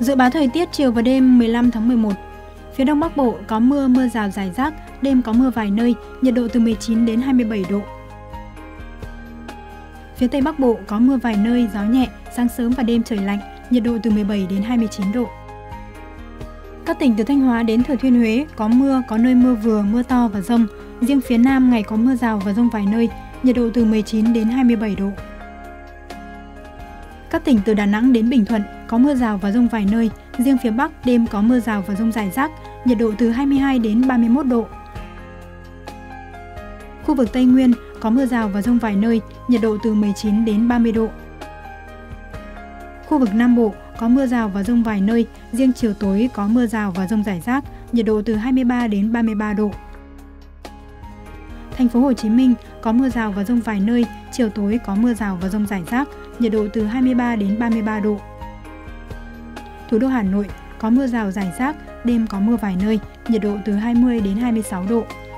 Dự báo thời tiết chiều và đêm 15 tháng 11. Phía Đông Bắc Bộ có mưa, mưa rào rải rác, đêm có mưa vài nơi, nhiệt độ từ 19 đến 27 độ. Phía Tây Bắc Bộ có mưa vài nơi, gió nhẹ, sáng sớm và đêm trời lạnh, nhiệt độ từ 17 đến 29 độ. Các tỉnh từ Thanh Hóa đến Thừa Thiên Huế có mưa, có nơi mưa vừa, mưa to và dông. Riêng phía Nam ngày có mưa rào và dông vài nơi, nhiệt độ từ 19 đến 27 độ. Các tỉnh từ Đà Nẵng đến Bình Thuận có mưa rào và dông vài nơi, riêng phía Bắc đêm có mưa rào và dông rải rác, nhiệt độ từ 22 đến 31 độ. Khu vực Tây Nguyên có mưa rào và dông vài nơi, nhiệt độ từ 19 đến 30 độ. Khu vực Nam Bộ có mưa rào và dông vài nơi, riêng chiều tối có mưa rào và dông rải rác, nhiệt độ từ 23 đến 33 độ. Thành phố Hồ Chí Minh có mưa rào và dông vài nơi, chiều tối có mưa rào và dông rải rác, nhiệt độ từ 23 đến 33 độ. Thủ đô Hà Nội có mưa rào rải rác, đêm có mưa vài nơi, nhiệt độ từ 20 đến 26 độ.